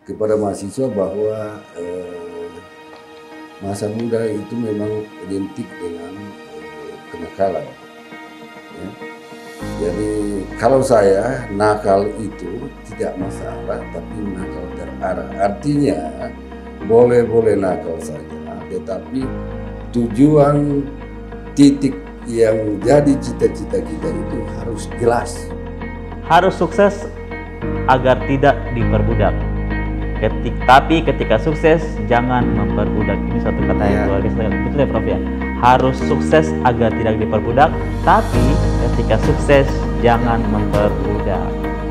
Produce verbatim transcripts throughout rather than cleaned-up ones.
kepada mahasiswa bahwa eh, masa muda itu memang identik dengan eh, kenakalan. Ya. Jadi kalau saya nakal itu tidak masalah, tapi nakal terarah. Artinya boleh-boleh nakal saja, tetapi tujuan titik yang jadi cita-cita kita itu harus jelas. Harus sukses agar tidak diperbudak. Ketik, tapi ketika sukses jangan memperbudak. Ini satu kata yang Ya. luar biasa. Betul ya Prof ya? Harus sukses agar tidak diperbudak, tapi ketika sukses jangan memperbudak.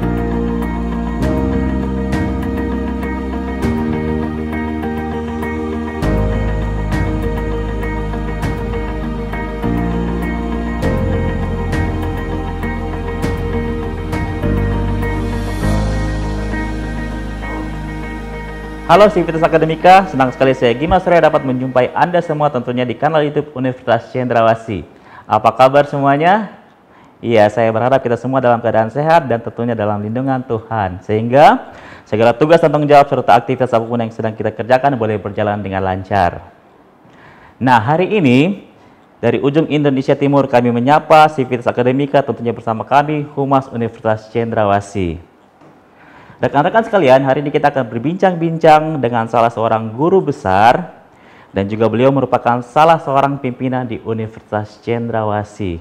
Halo Sivitas Akademika, senang sekali saya Gimas Surya dapat menjumpai Anda semua tentunya di kanal YouTube Universitas Cendrawasih. Apa kabar semuanya? Iya, saya berharap kita semua dalam keadaan sehat dan tentunya dalam lindungan Tuhan. Sehingga segala tugas dan tanggung jawab serta aktivitas apapun yang sedang kita kerjakan boleh berjalan dengan lancar. Nah, hari ini dari ujung Indonesia Timur kami menyapa Sivitas Akademika tentunya bersama kami Humas Universitas Cendrawasih. Rekan-rekan sekalian, hari ini kita akan berbincang-bincang dengan salah seorang guru besar dan juga beliau merupakan salah seorang pimpinan di Universitas Cendrawasih.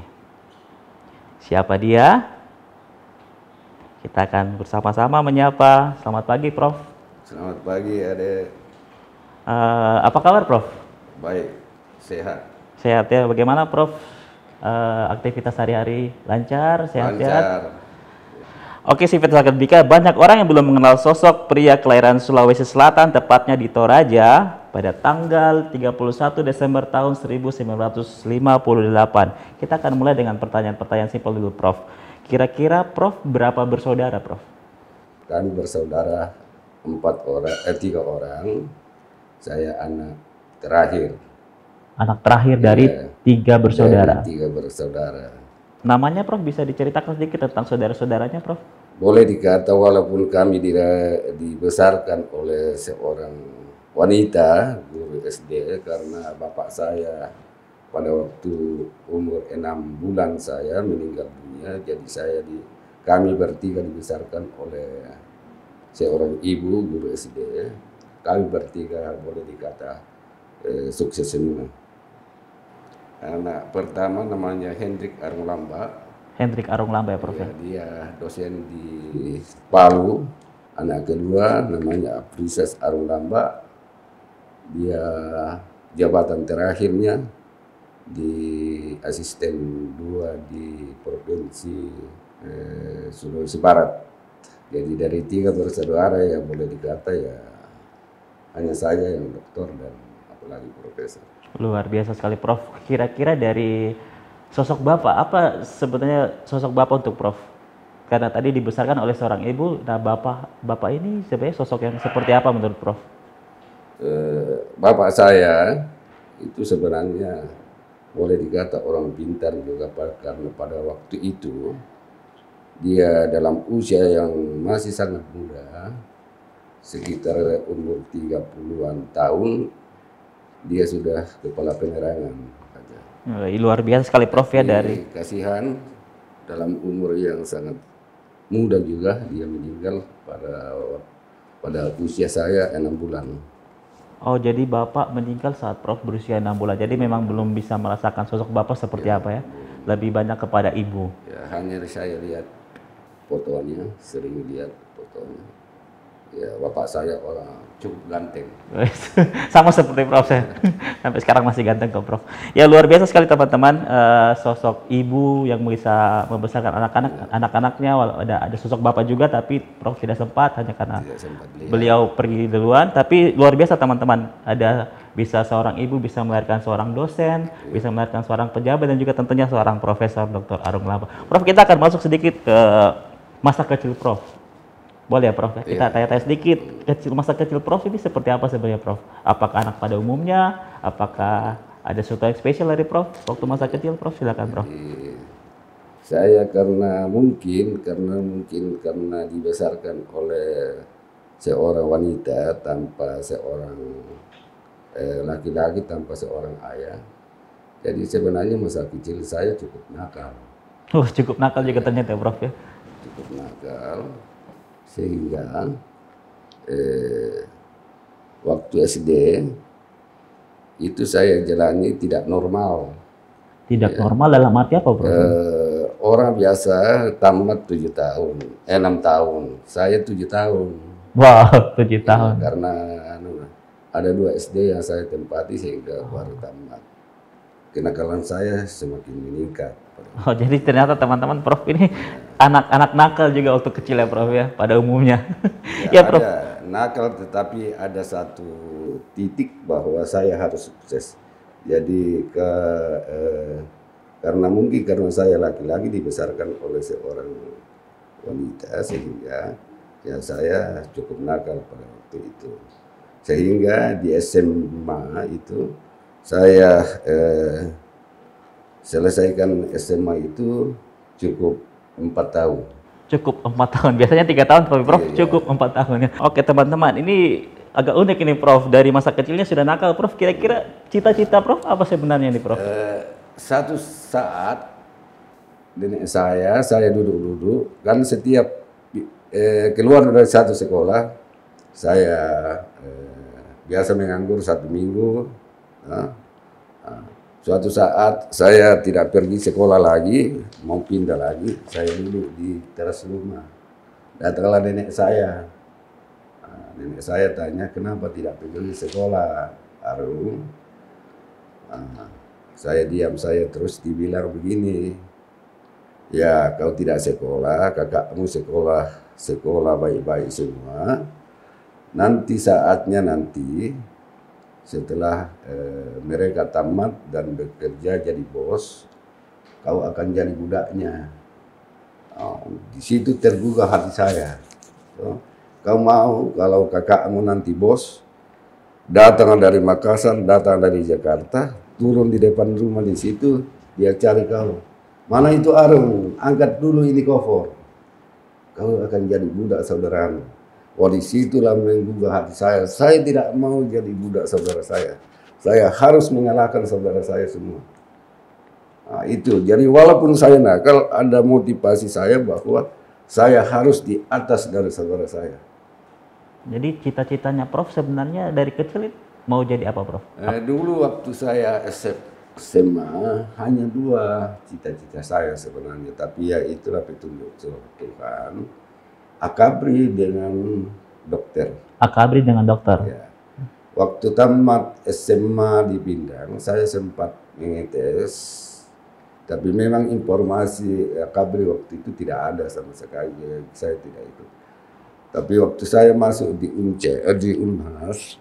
Siapa dia? Kita akan bersama-sama menyapa. Selamat pagi, Prof. Selamat pagi, Ade. Uh, apa kabar, Prof? Baik, sehat. Sehat ya. Bagaimana, Prof? Uh, aktivitas sehari-hari lancar, sehat-sehat? Lancar. Oke, Sivitas Akademika, banyak orang yang belum mengenal sosok pria kelahiran Sulawesi Selatan, tepatnya di Toraja, pada tanggal tiga puluh satu Desember tahun seribu sembilan ratus lima puluh delapan. Kita akan mulai dengan pertanyaan-pertanyaan simpel dulu, Prof. Kira-kira Prof berapa bersaudara, Prof? Kami bersaudara empat orang, eh tiga orang. Saya anak terakhir. Anak terakhir dari Ya, tiga bersaudara. dari tiga bersaudara. Namanya, Prof, bisa diceritakan sedikit tentang saudara-saudaranya, Prof? Boleh dikata walaupun kami dira- dibesarkan oleh seorang wanita guru S D, karena bapak saya pada waktu umur enam bulan saya meninggal dunia, jadi saya di kami bertiga dibesarkan oleh seorang ibu guru S D. Kami bertiga boleh dikata eh, sukses semua. Anak pertama namanya Hendrik Arung Lamba. Hendrik Arung Lamba ya, Prof? Ya, dia dosen di Palu. Anak kedua namanya Princess Arung Lamba. Dia jabatan terakhirnya di asisten dua di provinsi eh, Sulawesi Barat. Jadi dari tiga bersaudara ya boleh dikata ya hanya saya yang doktor dan apalagi profesor. Luar biasa sekali, Prof. Kira-kira dari sosok Bapak, apa sebetulnya sosok Bapak untuk Prof? Karena tadi dibesarkan oleh seorang ibu, nah Bapak Bapak ini sebenarnya sosok yang seperti apa menurut Prof? Eh, bapak saya itu sebenarnya boleh dikata orang pintar juga, Pak, karena pada waktu itu dia dalam usia yang masih sangat muda, sekitar umur tiga puluhan tahun, dia sudah kepala penerangan. Eh, Luar biasa sekali, Prof, ya. Dari Kasihan dalam umur yang sangat muda juga dia meninggal pada pada usia saya enam bulan. Oh, jadi Bapak meninggal saat Prof berusia enam bulan. Jadi memang belum bisa merasakan sosok Bapak seperti apa ya? Lebih banyak kepada ibu. Ya, hanya saya lihat fotonya, sering lihat fotonya. Ya, bapak saya orang cukup ganteng. Sama seperti Prof saya. Sampai sekarang masih ganteng kok, Prof. Ya, luar biasa sekali teman-teman, uh, sosok ibu yang bisa membesarkan anak-anak, ya. anak-anaknya. Ada ada sosok Bapak juga, tapi Prof tidak sempat hanya karena sempat beliau pergi duluan. Tapi luar biasa teman-teman, ada bisa seorang ibu bisa melahirkan seorang dosen, ya. bisa melahirkan seorang pejabat, dan juga tentunya seorang Profesor Doktor Arung Lamba. Prof, kita akan masuk sedikit ke masa kecil Prof. Boleh ya, Prof? Kita tanya-tanya sedikit, kecil, masa kecil Prof ini seperti apa sebenarnya, Prof? Apakah anak pada umumnya? Apakah ada sesuatu yang spesial dari Prof waktu masa kecil, Prof? Silakan, Prof. Jadi, saya karena mungkin, karena mungkin karena dibesarkan oleh seorang wanita tanpa seorang eh, laki-laki tanpa seorang ayah. Jadi sebenarnya masa kecil saya cukup nakal. Oh, cukup nakal juga ternyata Prof ya. Cukup nakal sehingga eh, waktu S D itu saya jalani tidak normal. Tidak ya. Normal dalam arti apa, Prof? Eh, orang biasa tamat tujuh tahun, eh, enam tahun. Saya tujuh tahun. Wow, tujuh Ya, tahun. karena anu, ada dua S D yang saya tempati sehingga baru tamat. Kenakalan saya semakin meningkat. Oh, jadi ternyata teman-teman Prof ini anak-anak ya. nakal juga waktu kecil ya Prof ya, pada umumnya. Ya, ya Prof. Ada nakal, tetapi ada satu titik bahwa saya harus sukses. Jadi ke, eh, karena mungkin karena saya laki-laki dibesarkan oleh seorang wanita sehingga ya saya cukup nakal pada waktu itu. Sehingga di S M A itu saya eh, selesaikan S M A itu cukup empat tahun. Cukup empat tahun. Biasanya tiga tahun, tapi Prof iya, cukup empat iya. tahun ya. Oke teman-teman, ini agak unik ini Prof. Dari masa kecilnya sudah nakal, Prof. Kira-kira cita-cita Prof apa sebenarnya nih Prof? Eh, satu saat nenek saya, saya duduk-duduk, kan setiap eh, keluar dari satu sekolah, saya eh, biasa menganggur satu minggu. Nah, suatu saat saya tidak pergi sekolah lagi, mau pindah lagi, saya duduk di teras rumah. Datanglah nenek saya. Nah, nenek saya tanya, kenapa tidak pergi sekolah, Arum? Nah, saya diam, saya terus dibilang begini, ya kau tidak sekolah, kakakmu sekolah, sekolah baik-baik semua. Nanti saatnya nanti, setelah eh, mereka tamat dan bekerja jadi bos, kau akan jadi budaknya. Oh, di situ tergugah hati saya. So, kau mau kalau kakakmu nanti bos, datang dari Makassar, datang dari Jakarta, turun di depan rumah di situ, dia cari kau. Mana itu Arum? Angkat dulu ini kofor. Kau akan jadi budak saudaramu. Oh, di situlah menggugah hati saya. Saya tidak mau jadi budak saudara saya. Saya harus mengalahkan saudara saya semua. Nah, itu. Jadi walaupun saya nakal, ada motivasi saya bahwa saya harus di atas dari saudara saya. Jadi cita-citanya Prof sebenarnya dari kecil mau jadi apa Prof? Eh, dulu waktu saya S M A hanya dua cita-cita saya sebenarnya. Tapi ya itulah petunjuk Tuhan. Akabri dengan dokter. Akabri dengan dokter. Ya. Waktu tamat S M A di Pindang, saya sempat mengetes, tapi memang informasi Akabri waktu itu tidak ada sama sekali, saya tidak ikut. Tapi waktu saya masuk di U N C, di Unhas,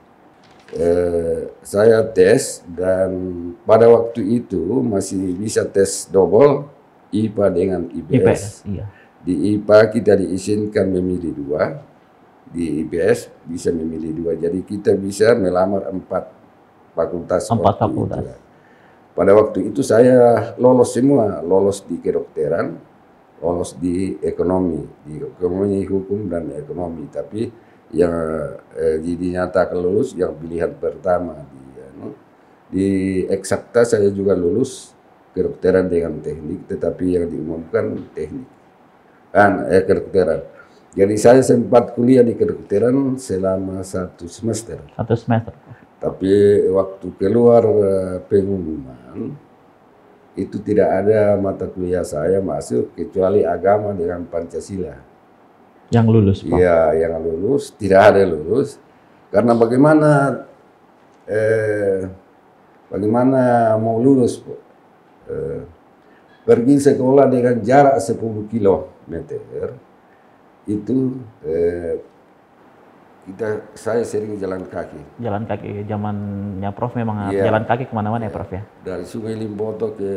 eh, saya tes dan pada waktu itu masih bisa tes double I P A dengan I P S. I P S iya. Di I P A kita diizinkan memilih dua, di I P S bisa memilih dua. Jadi kita bisa melamar empat fakultas. Empat fakultas. Itu. Pada waktu itu saya lolos semua, lolos di kedokteran, lolos di ekonomi, di ekonomi hukum dan ekonomi. Tapi yang eh, dinyatakan lulus yang pilihan pertama di, anu, di eksakta saya juga lulus kedokteran dengan teknik, tetapi yang diumumkan teknik. Kan eh, kedokteran. Jadi saya sempat kuliah di kedokteran selama satu semester. Satu semester. Tapi waktu keluar uh, pengumuman itu tidak ada mata kuliah saya masuk kecuali agama dengan Pancasila. Yang lulus, Pak? Iya, yang lulus tidak ada lulus karena bagaimana eh, bagaimana mau lulus, Pak? Eh, pergi sekolah dengan jarak sepuluh kilometer itu eh, kita saya sering jalan kaki. Jalan kaki zamannya Prof memang ya, jalan kaki kemana-mana ya, ya Prof ya. Dari Sungai Limboto ke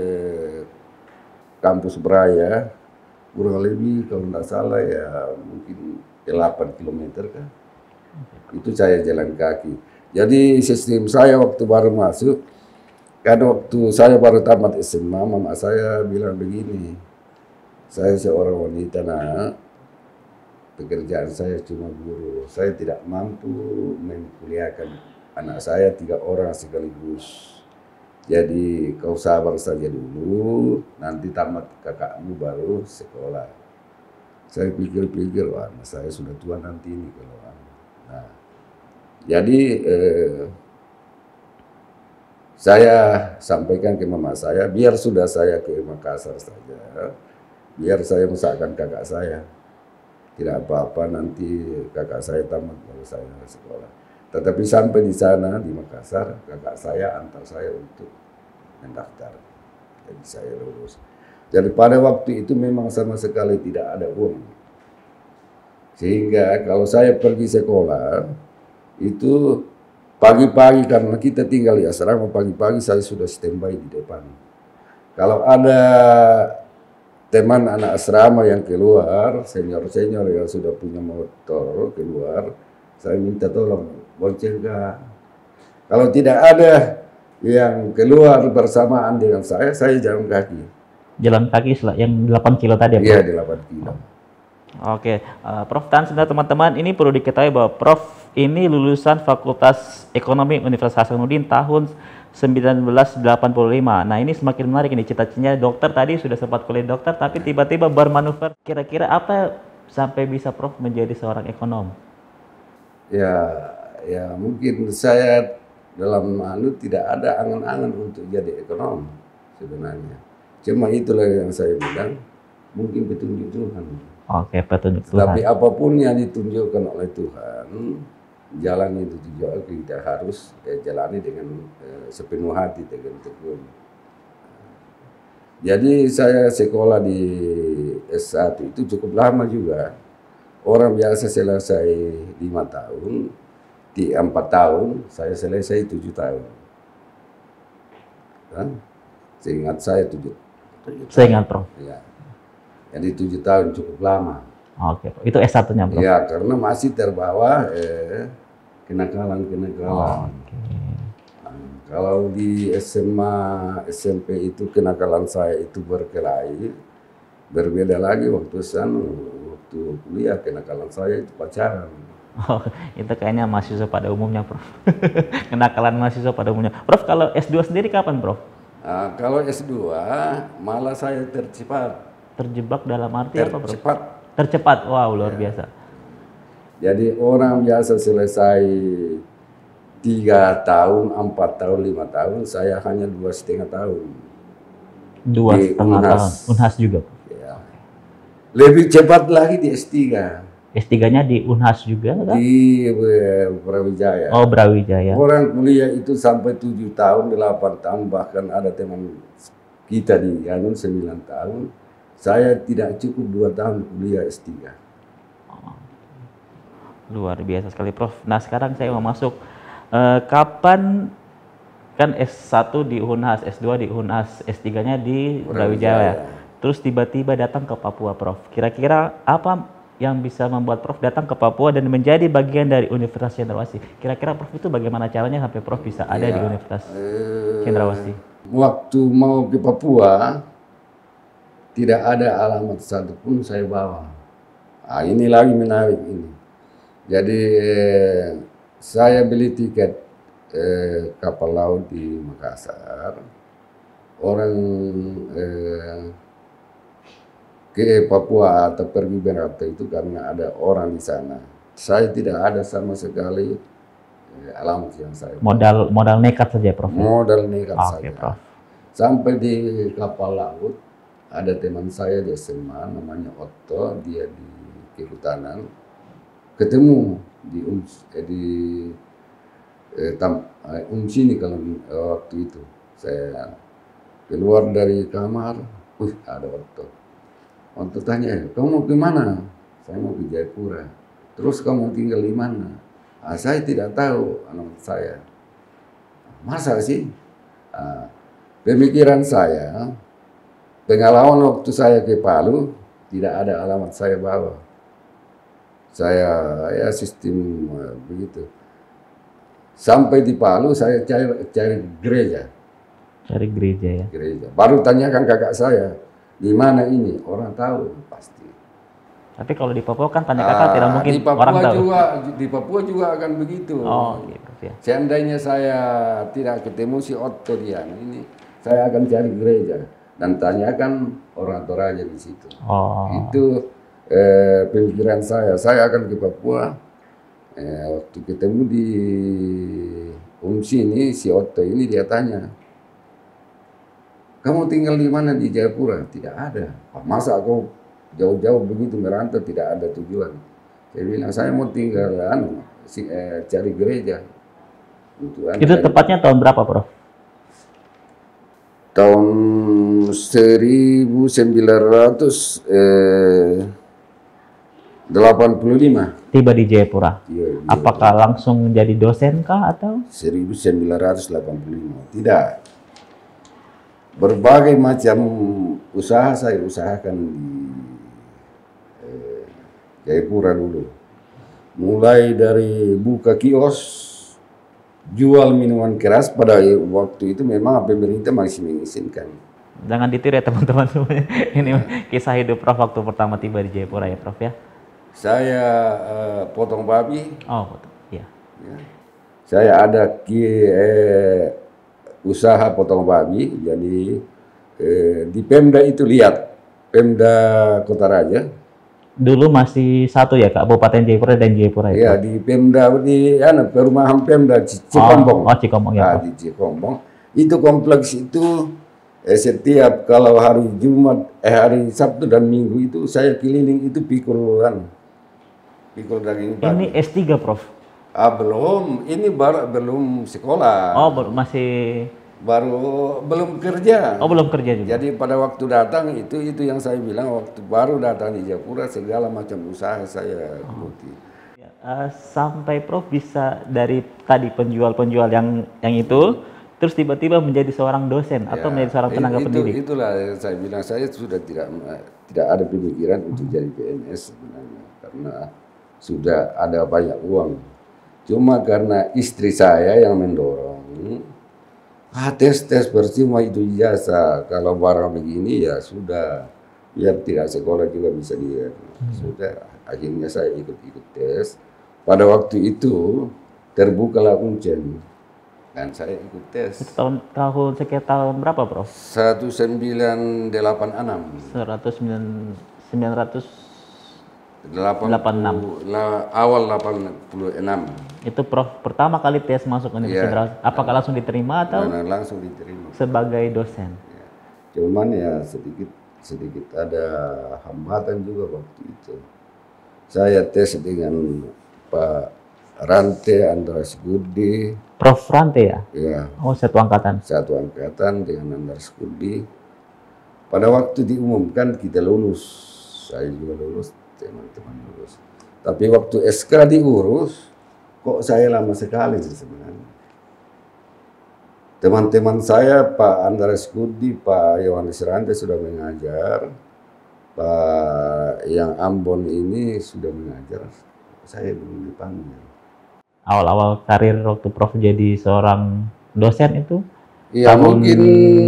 Kampus Beraya kurang lebih kalau tidak salah ya mungkin delapan kilometer kan. Itu saya jalan kaki. Jadi sistem saya waktu baru masuk, kan waktu saya baru tamat S M A, mama saya bilang begini, saya seorang wanita nak, pekerjaan saya cuma guru. Saya tidak mampu mengkuliahkan anak saya tiga orang sekaligus. Jadi kau sabar saja dulu, nanti tamat kakakmu baru sekolah. Saya pikir-pikir, wah saya sudah tua nanti ini kalau. Nah, jadi eh, saya sampaikan ke mama saya, biar sudah saya ke Makassar saja, biar saya mesakkan kakak saya. Tidak apa-apa, nanti kakak saya tamat baru saya sekolah. Tetapi sampai di sana di Makassar, kakak saya antar saya untuk mendaftar. Jadi saya lulus. Jadi pada waktu itu memang sama sekali tidak ada uang. Sehingga kalau saya pergi sekolah, itu pagi-pagi karena kita tinggal di asrama, pagi-pagi saya sudah standby di depan. Kalau ada teman anak asrama yang keluar, senior-senior yang sudah punya motor keluar, saya minta tolong, bonceng kah? Kalau tidak ada yang keluar bersamaan dengan saya, saya jalan kaki. Jalan kaki yang delapan kilo tadi ya? Iya, delapan kilo. Oke, uh, Prof dan sebenarnya teman-teman, ini perlu diketahui bahwa Prof ini lulusan Fakultas Ekonomi Universitas Hasanuddin tahun seribu sembilan ratus delapan puluh lima. Nah, ini semakin menarik ini, cita-citanya dokter, tadi sudah sempat kuliah dokter, tapi tiba-tiba bermanuver. Kira-kira apa sampai bisa Prof menjadi seorang ekonom? Ya, ya mungkin saya dalam anu tidak ada angan-angan untuk jadi ekonom sebenarnya. Cuma itulah yang saya bilang, mungkin petunjuk Tuhan. Oke, petunjuk Tuhan. Tapi apapun yang ditunjukkan oleh Tuhan, jalan itu juga kita harus eh, jalani dengan eh, sepenuh hati, dengan tekun. Jadi saya sekolah di S satu itu cukup lama juga. Orang biasa selesai lima tahun, di empat tahun, saya selesai tujuh tahun. Kan? Seingat saya tujuh. Seingat Prof. Ya. Jadi tujuh tahun cukup lama. Oke, itu S satu-nya Prof. Ya, karena masih terbawa eh, kenakalan-kenakalan. Oke. Nah, kalau di S M A, S M P itu kenakalan saya itu berkelahi, berbeda lagi waktu sana, waktu kuliah kenakalan saya itu pacaran. Oh, itu kayaknya mahasiswa pada umumnya, Prof. Kenakalan mahasiswa pada umumnya. Prof, kalau S dua sendiri kapan, Prof? Nah, kalau S dua malah saya tercepat. Terjebak dalam arti tercepat. apa, Prof? Tercepat. Wow, luar ya. biasa. Jadi orang biasa selesai tiga tahun, empat tahun, lima tahun, saya hanya dua setengah tahun. Dua setengah tahun. Unhas juga. Ya. Lebih cepat lagi di S tiga. S tiga-nya di Unhas juga, kan? Di Brawijaya. Oh, Brawijaya. Orang kuliah itu sampai tujuh tahun, delapan tahun, bahkan ada teman kita di Yangon sembilan tahun. Saya tidak cukup dua tahun kuliah S tiga. Oh. Luar biasa sekali, Prof. Nah, sekarang saya mau masuk. Uh, kapan kan S satu di Unhas, S dua di Unhas, S tiga-nya di Brawijaya. Terus tiba-tiba datang ke Papua, Prof. Kira-kira apa yang bisa membuat Prof datang ke Papua dan menjadi bagian dari Universitas Cendrawasih? Kira-kira Prof itu bagaimana caranya sampai Prof bisa ada ya, di Universitas eh, Cendrawasih? Waktu mau ke Papua, tidak ada alamat satupun saya bawa. Nah, ini lagi menarik ini. Jadi eh, saya beli tiket eh, kapal laut di Makassar. Orang eh, ke Papua atau pergi berapa itu karena ada orang di sana. Saya tidak ada sama sekali eh, alamat yang saya bawa. Modal modal nekat saja, Prof. Modal nekat oh, saja. Okay, Prof. Sampai di kapal laut. Ada teman saya di S M A namanya Otto, dia di kehutanan, ketemu di Ums, eh, di eh, tam, eh, Ums ini kalau eh, waktu itu saya keluar dari kamar, wih ada Otto. Otto tanya, kamu mau ke mana? Saya mau ke Jayapura. Terus kamu tinggal di mana? Ah, saya tidak tahu alamat saya. Masa sih? Ah, pemikiran saya. Pengalaman waktu saya ke Palu, tidak ada alamat saya bawa. Saya, ya sistem uh, begitu. Sampai di Palu, saya cari, cari gereja. Cari gereja ya? Gereja. Baru tanyakan kakak saya, di mana ini? Orang tahu, pasti. Tapi kalau di Papua kan tanya kakak tidak mungkin di Papua orang tahu. juga di Papua juga akan begitu. Oh, gitu Prof ya. Seandainya saya tidak ketemu si Otto Dian ini, saya akan cari gereja dan tanyakan orang Toraja di situ. Oh. Itu eh, pemikiran saya. Saya akan ke Papua. Eh, waktu ketemu di Umsi ini, si Otto ini dia tanya, kamu tinggal di mana di Jayapura? Tidak ada. Masa aku jauh-jauh begitu merantau tidak ada tujuan? Saya bilang saya mau tinggal anu, si, eh, cari gereja. Untuk Itu tepatnya tahun berapa, Prof? Tahun seribu sembilan ratus delapan puluh lima. Tiba di Jayapura. Iya, Apakah langsung menjadi dosen kah atau? seribu sembilan ratus delapan puluh lima. Tidak. Berbagai macam usaha saya usahakan di eh, Jayapura dulu. Mulai dari buka kios, jual minuman keras. Pada waktu itu memang pemerintah masih mengizinkan. Jangan ditiru ya teman-teman semuanya. Ini kisah hidup Prof waktu pertama tiba di Jayapura ya Prof ya. Saya uh, potong babi. Oh, betul. Iya. Ya. Saya ada ki, eh, usaha potong babi. Jadi eh, di Pemda itu lihat, Pemda Kota Raja. Dulu masih satu ya, Kabupaten Jayapura dan Jayapura itu. Ya, di Pemda di anu, perumahan Pemda Cikombong. Oh, oh Cikombong ya. Nah, di Cikombong. Itu kompleks itu eh, setiap kalau hari Jumat, eh hari Sabtu dan Minggu itu saya keliling itu pikulan. Pikul daging babi. Ini S tiga Prof? Ah, belum, ini baru belum sekolah. Oh, baru masih Baru belum kerja. Oh, belum kerja juga. Jadi pada waktu datang itu itu yang saya bilang waktu baru datang di Jayapura segala macam usaha saya ikuti. Oh. Ya, uh, sampai Prof bisa dari tadi penjual-penjual yang yang itu terus tiba-tiba menjadi seorang dosen ya, atau menjadi seorang tenaga itu, pendidik. Itulah yang saya bilang, saya sudah tidak tidak ada pemikiran untuk jadi P N S sebenarnya karena sudah ada banyak uang. Cuma karena istri saya yang mendorong, ah tes tes percuma itu ijazah, kalau barang begini ya sudah, biar tidak sekolah juga bisa dia. Hmm. Sudah, akhirnya saya ikut-ikut tes. Pada waktu itu terbukalah Uncen dan saya ikut tes. Itu tahun tahun sekitar tahun berapa Prof? seribu sembilan ratus delapan puluh enam. sembilan ratus delapan puluh enam. Awal delapan puluh enam. Itu Prof pertama kali tes masuk universitas. Ya. Apakah langsung diterima atau? Nah, langsung diterima. Sebagai dosen. Ya. Cuman ya sedikit sedikit ada hambatan juga waktu itu. Saya tes dengan Pak Rante Andras Gudi. Prof Rante ya? Ya. Oh, satu angkatan. Satu angkatan dengan Andras Gudi. Pada waktu diumumkan kita lulus, saya juga lulus, teman-teman lulus. Tapi waktu S K diurus, kok saya lama sekali sih sebenarnya. Teman-teman saya, Pak Andras Gudi, Pak Yohanes Rante sudah mengajar, Pak yang Ambon ini sudah mengajar, saya belum dipanggil. Awal-awal karir waktu Prof jadi seorang dosen itu? Ya tahun... mungkin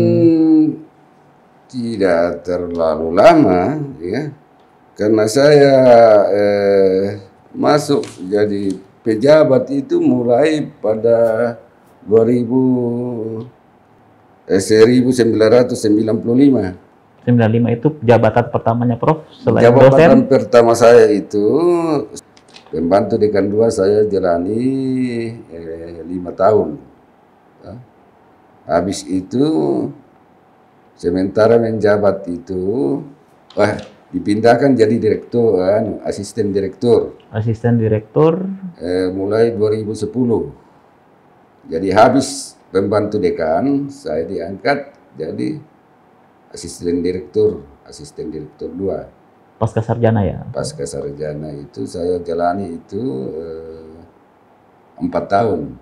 tidak terlalu lama, ya, karena saya eh, masuk jadi pejabat itu mulai pada dua ribu, eh, seribu sembilan ratus sembilan puluh lima. sembilan puluh lima itu jabatan pertamanya Prof selain jabatan dosen? Jabatan pertama saya itu pembantu dekan dua, saya jalani eh, lima tahun. Ya. Habis itu sementara menjabat itu, wah, dipindahkan jadi direktur, kan, asisten direktur. Asisten direktur. Eh, mulai dua ribu sepuluh. Jadi habis pembantu dekan, saya diangkat jadi asisten direktur, asisten direktur dua. Pasca sarjana ya? Pasca sarjana itu saya jalani itu eh, empat tahun.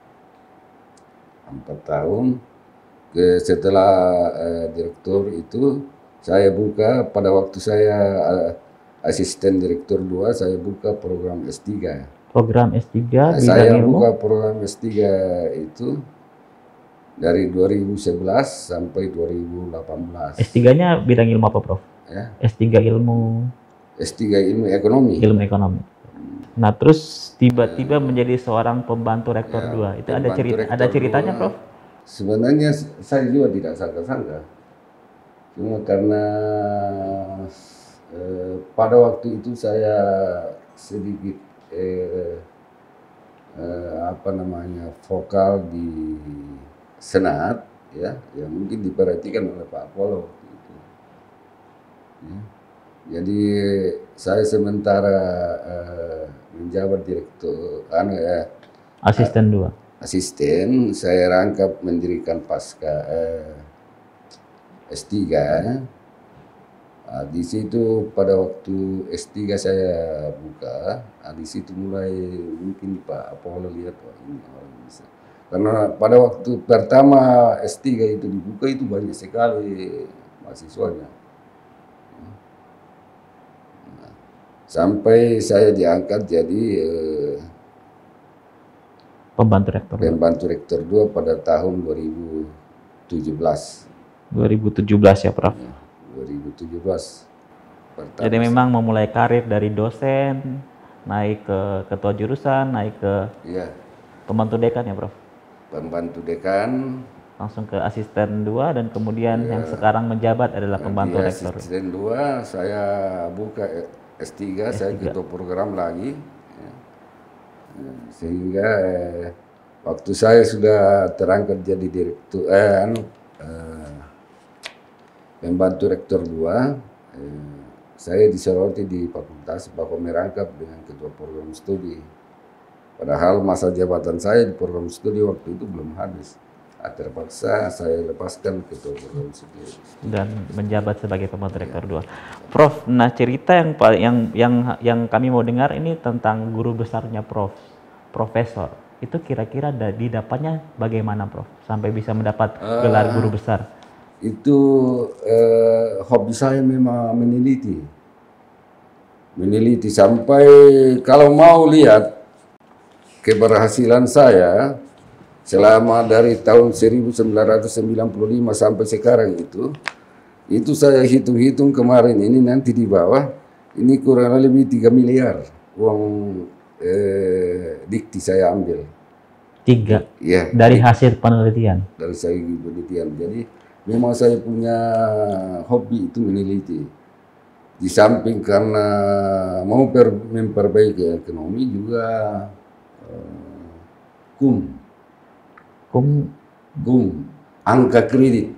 Empat tahun. Ke, setelah eh, direktur itu saya buka pada waktu saya uh, asisten direktur dua, saya buka program S tiga. Program S tiga nah, saya ilmu? Buka program S tiga itu dari dua ribu sebelas sampai dua ribu delapan belas. S tiga-nya bidang ilmu apa, Prof? Ya. S tiga ilmu S tiga ilmu ekonomi. Ilmu ekonomi. Nah, terus tiba-tiba menjadi seorang pembantu rektor Ya, dua. Itu ada pembantu cerita, rektor ada ceritanya, dua. Prof? Sebenarnya saya juga tidak sangka-sangka. Cuma karena eh, pada waktu itu saya sedikit eh, eh, apa namanya vokal di Senat, ya, yang mungkin diperhatikan oleh Pak Polo waktu itu. Ya. Jadi saya sementara eh, menjabat direktur, anu ya, Asisten dua. asisten, saya rangkap mendirikan pasca eh, S tiga. Nah, di situ pada waktu S tiga saya buka, nah, di situ mulai mungkin Pak Apollo lihat, wah ini orang bisa. Karena pada waktu pertama S tiga itu dibuka itu banyak sekali mahasiswanya. Nah, sampai saya diangkat jadi eh, Pembantu rektor. pembantu rektor dua pada tahun dua ribu tujuh belas. dua ribu tujuh belas ya, Prof. Ya, dua ribu tujuh belas. Pertama Jadi memang memulai karir dari dosen, naik ke ketua jurusan, naik ke ya, pembantu dekan ya, Prof. pembantu dekan, Langsung ke asisten dua dan kemudian yang sekarang menjabat adalah pembantu di rektor. asisten dua saya buka S tiga, saya ketua program lagi. Ya. Sehingga eh, waktu saya sudah terangkat jadi direktur, eh, anu, eh, pembantu rektor dua, eh, saya disoroti di fakultas, Bapak merangkap dengan ketua program studi. Padahal masa jabatan saya di program studi waktu itu belum habis. Nah, terpaksa saya lepaskan ketua program studi Dan menjabat sebagai pembantu rektor dua. Prof, nah cerita yang paling yang yang yang kami mau dengar ini tentang guru besarnya Prof, Profesor. Itu kira-kira da- didapatnya bagaimana, Prof? Sampai bisa mendapat gelar guru besar. Itu eh, hobi saya memang meneliti, meneliti sampai kalau mau lihat keberhasilan saya selama dari tahun seribu sembilan ratus sembilan puluh lima sampai sekarang itu, itu saya hitung-hitung kemarin ini nanti di bawah, ini kurang lebih tiga miliar uang eh, dikti saya ambil. Tiga. Ya, Dari hasil penelitian. dari segi penelitian. Jadi memang saya punya hobi itu meneliti. Di samping karena mau per, memperbaiki ekonomi juga eh, kum, Kum kum, angka kredit.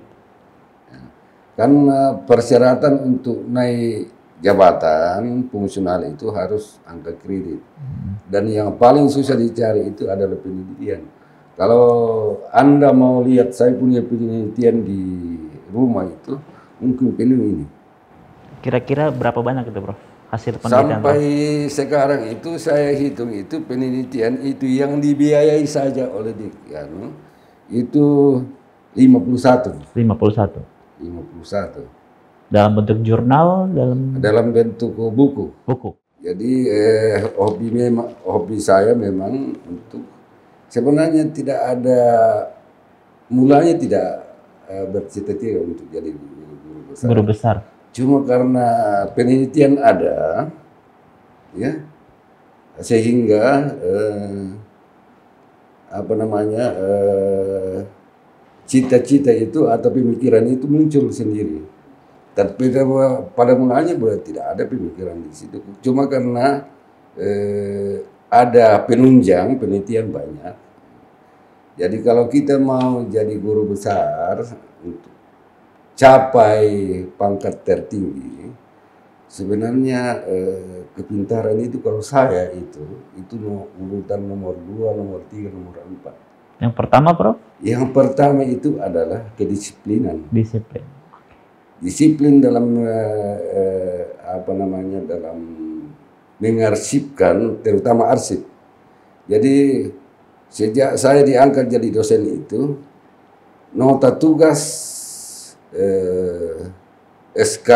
Karena persyaratan untuk naik jabatan fungsional itu harus angka kredit. Dan yang paling susah dicari itu adalah penelitian. Kalau Anda mau lihat saya punya penelitian di rumah itu, mungkin penuh ini. kira-kira berapa banyak itu, Prof? Hasil penelitian. Sampai sekarang itu saya hitung itu penelitian itu yang dibiayai saja oleh Dikti itu lima puluh satu. lima puluh satu. lima puluh satu. Dalam bentuk jurnal, dalam Dalam bentuk buku. buku. Jadi eh, hobi memang hobi saya memang untuk sebenarnya tidak ada mulanya tidak eh, bercita-cita untuk jadi guru, guru besar. Guru besar. Cuma karena penelitian ada, ya, sehingga eh, apa namanya eh, cita-cita itu atau pemikiran itu muncul sendiri. Tapi pada mulanya berarti tidak ada pemikiran di situ. Cuma karena eh, ada penunjang penelitian banyak. Jadi kalau kita mau jadi guru besar untuk capai pangkat tertinggi, sebenarnya eh, kepintaran itu kalau saya itu itu urutan nomor dua, nomor tiga, nomor empat. Yang pertama, Prof? Yang pertama itu adalah kedisiplinan. Disiplin. Disiplin dalam eh, eh, apa namanya dalam mengarsipkan, terutama arsip. Jadi sejak saya diangkat jadi dosen itu, nota tugas eh, S K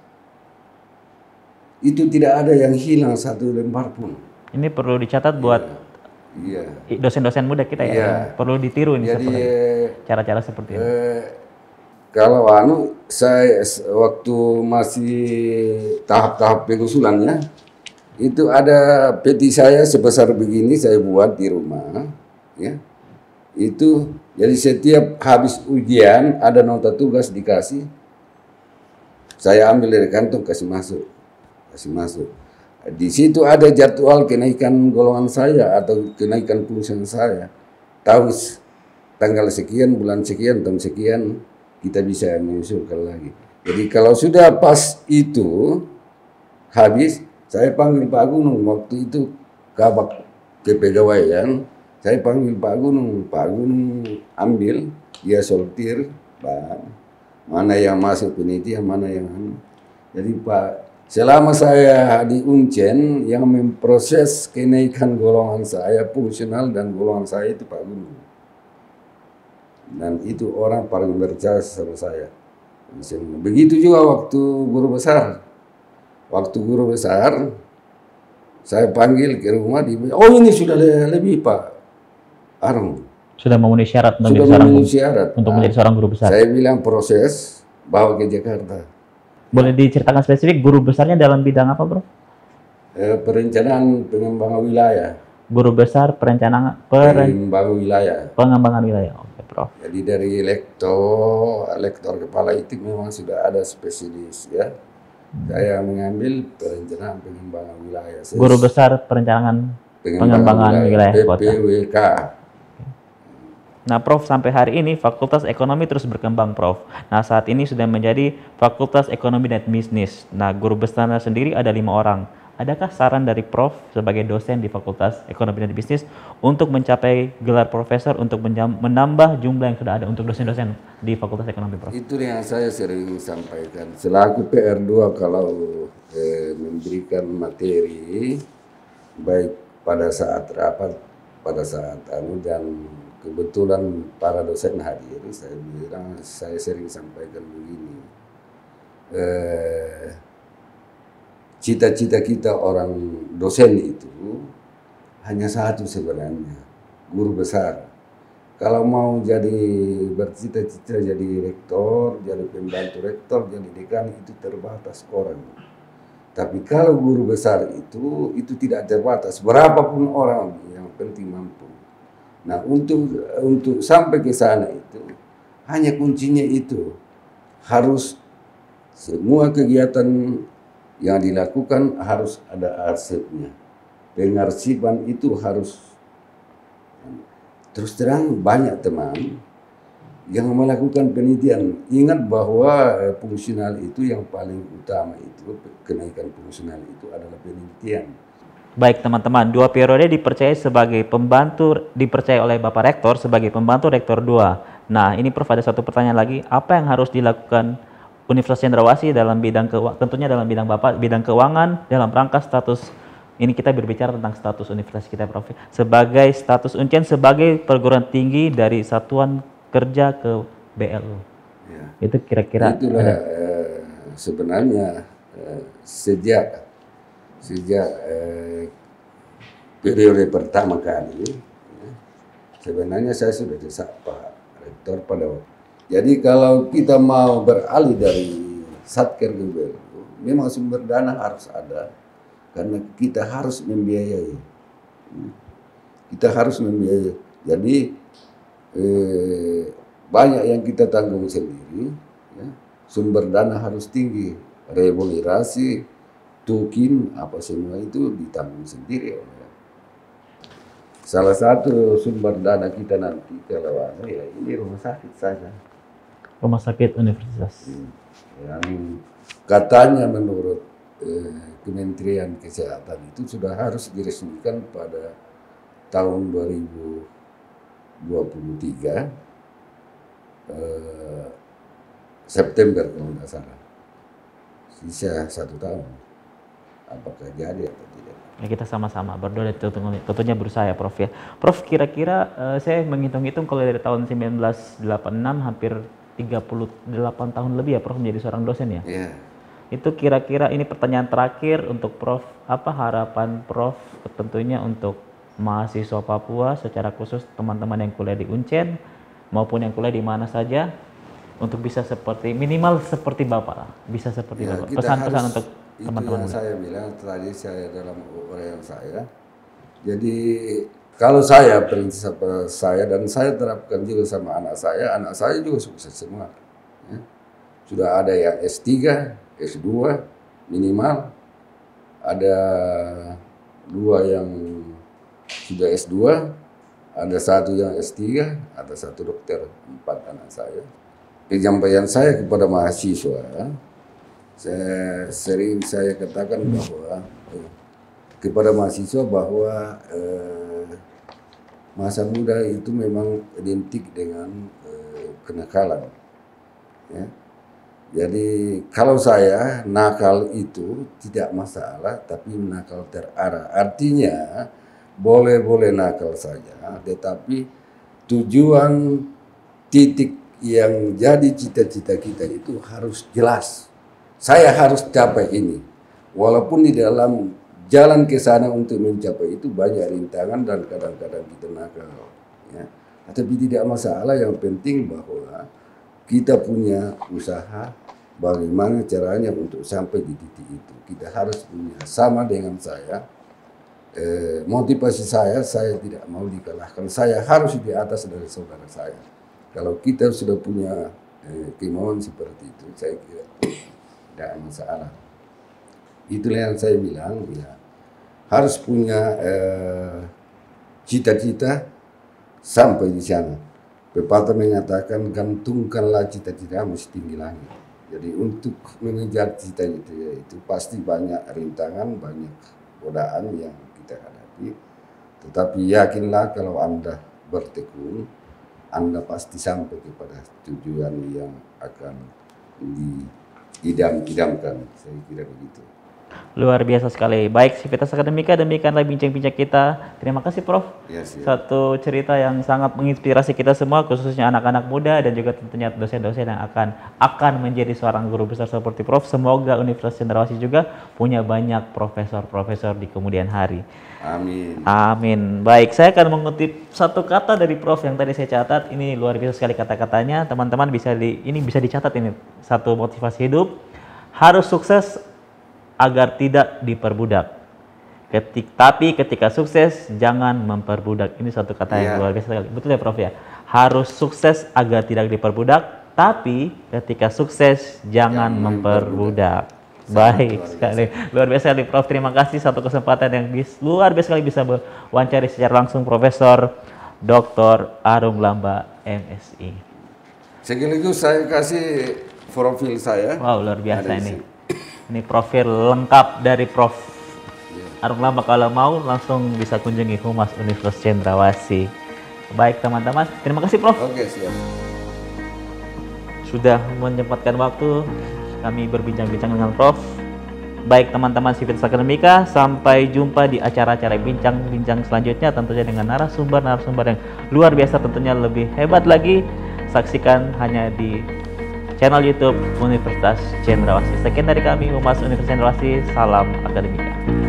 itu tidak ada yang hilang satu lembar pun. Ini perlu dicatat buat Iya. dosen-dosen muda kita ya. Iya. Perlu ditiru ini Jadi seperti eh, cara-cara seperti ini. eh, Kalau anu saya s- waktu masih tahap-tahap pengusulannya itu ada peti saya sebesar begini saya buat di rumah, ya. Itu jadi setiap habis ujian ada nota tugas dikasih, saya ambil dari kantong kasih masuk, kasih masuk. Di situ ada jadwal kenaikan golongan saya atau kenaikan fungsi saya. Tahu s- tanggal sekian, bulan sekian, tahun sekian kita bisa mengusulkan lagi. Jadi kalau sudah pas itu habis, saya panggil Pak Gunung waktu itu kabak kepegawaian, saya panggil Pak Gunung, Pak Gunung ambil, dia sortir, Pak, mana yang masuk penelitian, mana yang anu. Jadi Pak, selama saya di Uncen yang memproses kenaikan golongan saya fungsional dan golongan saya itu Pak Gunung. Dan itu orang paling berjasa sama saya. Begitu juga waktu guru besar. Waktu guru besar, saya panggil ke rumah, di oh ini sudah le- lebih Pak Arung. Sudah memenuhi syarat untuk Sudah menjadi seorang memenuhi guru, syarat. untuk Nah, menjadi seorang guru besar. saya bilang proses, bawa ke Jakarta. Boleh diceritakan spesifik guru besarnya dalam bidang apa, Bro? Eh, perencanaan pengembangan wilayah. Guru besar perencanaan peren, Pengembangan wilayah. pengembangan wilayah. Oke, Prof. Jadi dari lektor, lektor kepala itu memang sudah ada spesialis ya. Saya mengambil perencanaan pengembangan wilayah. Saya Guru besar perencanaan pengembangan wilayah P kota. P W K. Nah, Prof, sampai hari ini Fakultas Ekonomi terus berkembang, Prof. Nah, saat ini sudah menjadi Fakultas Ekonomi dan Bisnis. Nah, guru besarnya sendiri ada lima orang. Adakah saran dari Prof sebagai dosen di Fakultas Ekonomi dan Bisnis untuk mencapai gelar profesor untuk menjam- menambah jumlah yang sudah ada untuk dosen-dosen di Fakultas Ekonomi, Prof? Itu yang saya sering sampaikan. Selaku P R dua kalau eh, memberikan materi baik pada saat rapat, pada saat anu dan kebetulan para dosen hadir, saya bilang saya sering sampaikan begini. Eh, Cita-cita kita orang dosen itu hanya satu sebenarnya, guru besar. Kalau mau jadi bercita-cita jadi rektor, jadi pembantu rektor, jadi dekan itu terbatas orang. Tapi kalau guru besar itu, itu tidak terbatas. Berapapun orang yang penting mampu. Nah untuk untuk sampai ke sana itu hanya kuncinya itu harus semua kegiatan yang dilakukan harus ada arsipnya. Pengarsipan itu harus terus terang banyak teman yang melakukan penelitian. Ingat bahwa eh, fungsional itu yang paling utama itu kenaikan fungsional itu adalah penelitian. Baik teman-teman, dua periode dipercaya sebagai pembantu, dipercaya oleh Bapak Rektor sebagai pembantu Rektor dua. Nah, ini Prof ada satu pertanyaan lagi, apa yang harus dilakukan Universitas Cendrawasih dalam bidang keuangan, tentunya dalam bidang Bapak, bidang keuangan, dalam rangka status, ini kita berbicara tentang status universitas kita, Prof. Sebagai status Uncen, sebagai perguruan tinggi dari satuan kerja ke B L U. Ya. Itu kira-kira Itulah ada. eh, sebenarnya eh, sejak sejak eh, periode pertama kali, ya, sebenarnya saya sudah desak Pak Rektor pada waktu. Jadi kalau kita mau beralih dari satker ke B L U, memang sumber dana harus ada, karena kita harus membiayai. Kita harus membiayai. Jadi eh, banyak yang kita tanggung sendiri, ya. Sumber dana harus tinggi, remunerasi, tukin, apa semua itu ditanggung sendiri oleh. Salah satu sumber dana kita nanti kalau anu ya ini rumah sakit saja. Rumah sakit universitas. Yang katanya menurut eh, Kementerian Kesehatan itu sudah harus diresmikan pada tahun dua ribu dua puluh tiga eh, September kalau tidak salah. Sisa satu tahun. Apakah jadi atau tidak? Ya, kita sama-sama berdoa tentunya, tentunya berusaha ya Prof ya. Prof, kira-kira uh, saya menghitung-hitung kalau dari tahun seribu sembilan ratus delapan puluh enam hampir tiga puluh delapan tahun lebih ya Prof menjadi seorang dosen ya. Iya. Itu kira-kira ini pertanyaan terakhir untuk Prof, apa harapan Prof tentunya untuk mahasiswa Papua secara khusus teman-teman yang kuliah di Uncen maupun yang kuliah di mana saja untuk bisa seperti minimal seperti Bapak lah, bisa seperti Ya, Bapak. kita Pesan-pesan harus, untuk itu teman-teman yang muda. saya bilang tadi saya dalam uraian saya. Jadi kalau saya prinsip saya dan saya terapkan juga sama anak saya, anak saya juga sukses semua. Ya. Sudah ada yang S tiga, S dua minimal, ada dua yang sudah S dua, ada satu yang S tiga, ada satu dokter, empat anak saya. Penyampaian saya kepada mahasiswa, saya sering saya katakan bahwa eh, kepada mahasiswa bahwa eh, masa muda itu memang identik dengan eh, kenakalan. Ya. Jadi kalau saya nakal itu tidak masalah, tapi nakal terarah. Artinya boleh-boleh nakal saja, tetapi tujuan titik yang jadi cita-cita kita itu harus jelas. Saya harus capai ini. Walaupun di dalam jalan ke sana untuk mencapai itu banyak rintangan dan kadang-kadang kita nakal. Ya. Tapi tidak masalah, yang penting bahwa kita punya usaha bagaimana caranya untuk sampai di titik itu. Kita harus punya, sama dengan saya, eh, motivasi saya, saya tidak mau dikalahkan. Saya harus di atas dari saudara saya. Kalau kita sudah punya eh, kemauan seperti itu, saya kira tidak masalah. Itulah yang saya bilang, ya, harus punya eh, cita-cita sampai di sana. Pepatah mengatakan gantungkanlah cita-cita mesti tinggi langit. Jadi untuk mengejar cita-cita itu pasti banyak rintangan, banyak godaan yang kita hadapi. Tetapi yakinlah kalau Anda bertekun, Anda pasti sampai kepada tujuan yang akan diidam-idamkan. Saya kira begitu. Luar biasa sekali. Baik, Civitas Akademika, demikianlah bincang-bincang kita. Terima kasih, Prof. Ya, siap. Satu cerita yang sangat menginspirasi kita semua, khususnya anak-anak muda dan juga tentunya dosen-dosen yang akan akan menjadi seorang guru besar seperti Prof. Semoga Universitas Cendrawasih juga punya banyak profesor-profesor di kemudian hari. Amin. Amin. Baik, saya akan mengutip satu kata dari Prof yang tadi saya catat. Ini luar biasa sekali kata-katanya. Teman-teman bisa di ini bisa dicatat ini. Satu motivasi hidup, harus sukses agar tidak diperbudak. Ketik, tapi ketika sukses jangan memperbudak. Ini satu kata yang Yeah. luar biasa sekali. Betul ya, Prof ya? Harus sukses agar tidak diperbudak, tapi ketika sukses jangan Jangan memperbudak. memperbudak. Baik Luar sekali. Luar biasa sekali, Prof. Terima kasih satu kesempatan yang bis, luar biasa sekali bisa mewawancari secara langsung Profesor Doktor Arung Lamba M Si. Sekaligus saya kasih profil saya. Wow, luar biasa Ada ini. isi. Ini profil lengkap dari Prof Arung Lamba. Kalau mau langsung bisa kunjungi Humas Universitas Cendrawasih. Baik teman-teman, terima kasih Prof. Oke, siap. Sudah menyempatkan waktu kami berbincang-bincang dengan Prof. Baik teman-teman Civitas Akademika, sampai jumpa di acara-acara bincang-bincang selanjutnya, tentunya dengan narasumber-narasumber yang luar biasa, tentunya lebih hebat lagi. Saksikan hanya di channel YouTube Universitas Cendrawasih. Sekian dari kami, Humas Universitas Cendrawasih. Salam Akademika.